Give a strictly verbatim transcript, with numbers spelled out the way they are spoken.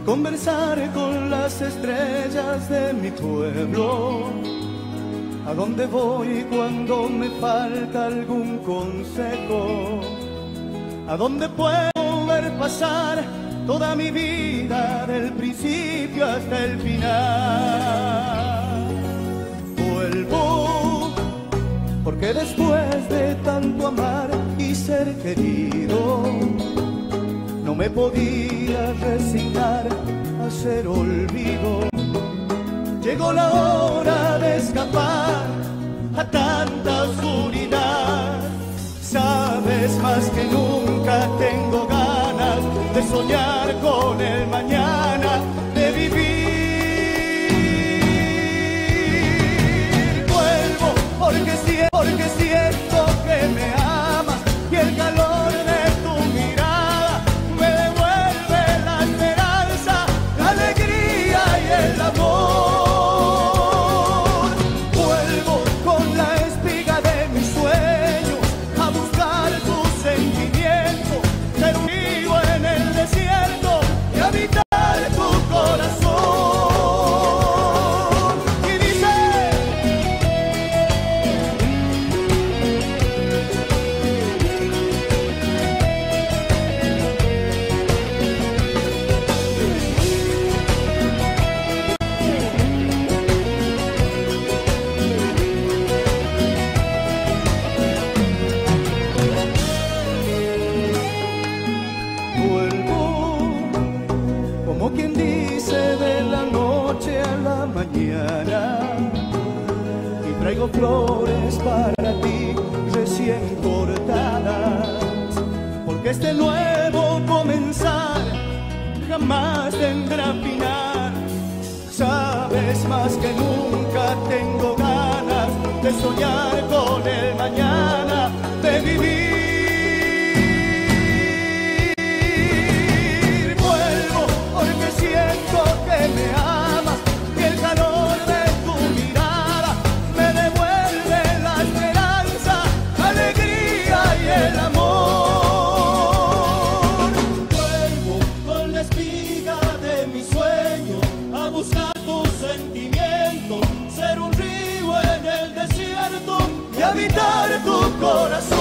conversar con las estrellas de mi pueblo. ¿A dónde voy cuando me falta algún consejo? ¿A dónde puedo ver pasar toda mi vida del principio hasta el final? Vuelvo porque después de tanto amar y ser querido, no me podía resignar a ser olvido. Llegó la hora de escapar a tanta oscuridad. Sabes, más que nunca tengo ganas de soñar con el mañana, de vivir. Vuelvo porque siento, porque siento que me amas y el calor de tu mirada me devuelve la esperanza, la alegría y el amor. Vuelvo con la espiga de mis sueños a buscar tus sentimientos, ser un río en el desierto y habitar tu corazón. Y dice: vuelvo como quien dice de la noche a la mañana, y traigo flores para ti recién cortadas, porque este nuevo comenzar jamás tendrá final. Sabes, más que nunca tengo ganas de soñar con el mañana, de vivir. Vuelvo porque siento que me amas y el calor de tu mirada me devuelve la esperanza, la alegría y el amor. Vuelvo con la espiga de mi sueño a buscar tus sentimientos, ser un río en el desierto y habitar tu corazón.